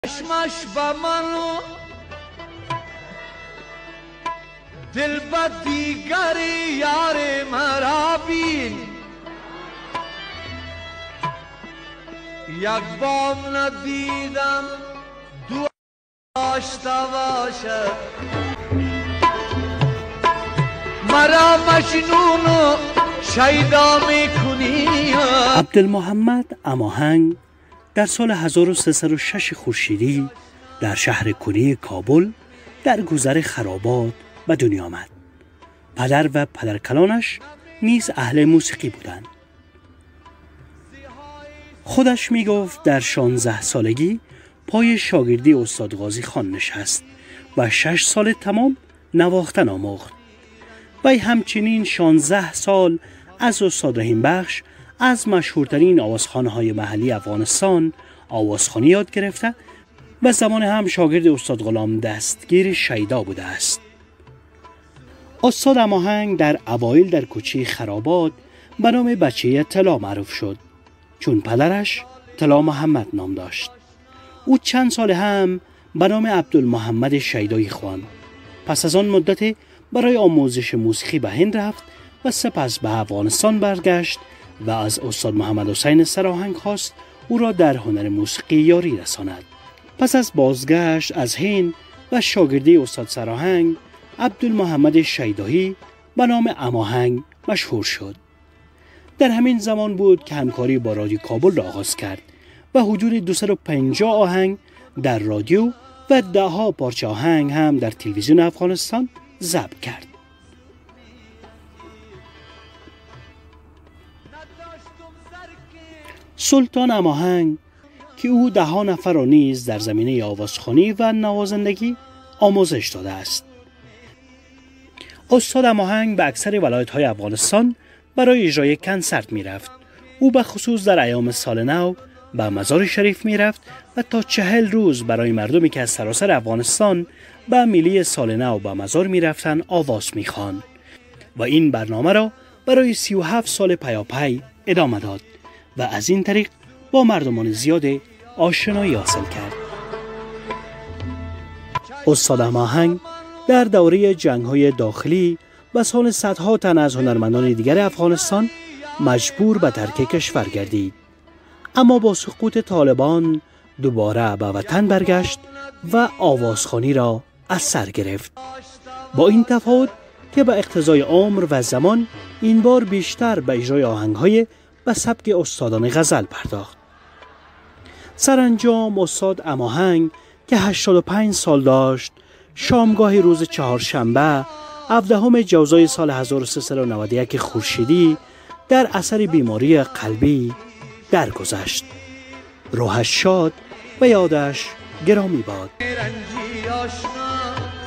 چشمش به منو دل به دیگری یار مرا بین، یک بام ندیدم دو داشته باشد، مرا مجنون و شیدا میکنی. عبدالمحمد اماهنگ در سال 1306 خورشیدی در شهر کنی کابل در گذر خرابات به دنیا آمد. پدر و پدرکلانش نیز اهل موسیقی بودند. خودش می گفت در 16 سالگی پای شاگردی استاد غازی خان نشست و 6 سال تمام نواختن آموخت. وی همچنین 16 سال از استاد رحیم بخش از مشهورترین آوازخوان‌های محلی افغانستان آوازخوانی یاد گرفته و زمان هم شاگرد استاد غلام دستگیر شیدا بوده است. استاد اماهنگ در اوایل در کوچه خرابات به نام بچه طلا معروف شد، چون پدرش طلا محمد نام داشت. او چند سال هم به نام عبدالمحمد شیدایی خواند. پس از آن مدت برای آموزش موسیقی به هند رفت و سپس به افغانستان برگشت و از استاد محمد حسین سرآهنگ خواست او را در هنر موسیقی یاری رساند. پس از بازگشت از هند و شاگردی استاد سرآهنگ، عبدالمحمد شیدایی به نام اماهنگ مشهور شد. در همین زمان بود که همکاری با رادیو کابل را آغاز کرد و حدود 250 آهنگ در رادیو و 10 پارچه آهنگ هم در تلویزیون افغانستان ضبط کرد. سلطان اماهنگ که او 10 نفر را نیز در زمینه آوازخوانی و نوازندگی آموزش داده است. استاد اماهنگ به اکثر ولایت‌های افغانستان برای اجرای کنسرت می رفت. او به خصوص در ایام سال نو به مزار شریف می رفت و تا 40 روز برای مردمی که از سراسر افغانستان به میلی سال نو به مزار می رفتن آواز می خواند و این برنامه را برای 37 سال پیاپی ادامه داد و از این طریق با مردمان زیاد آشنایی حاصل کرد. استاد اماهنگ در دوره جنگ‌های داخلی و سال صدها تن از هنرمندان دیگر افغانستان مجبور به ترک کشور گردید، اما با سقوط طالبان دوباره به وطن برگشت و آوازخوانی را از سر گرفت، با این تفاوت که به اقتضای عمر و زمان این بار بیشتر به اجرای آهنگ‌های به سبک استادان غزل پرداخت. سرانجام استاد اماهنگ که 85 سال داشت، شامگاه روز چهارشنبه 17 جوزای سال 1391 خورشیدی در اثر بیماری قلبی درگذشت. روحش شاد و یادش گرامی باد.